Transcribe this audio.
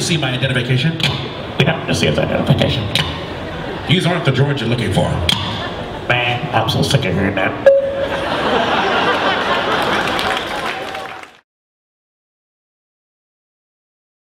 see my identification? We don't want to see his identification. These aren't the droids you're looking for. Man, I'm so sick of hearing that.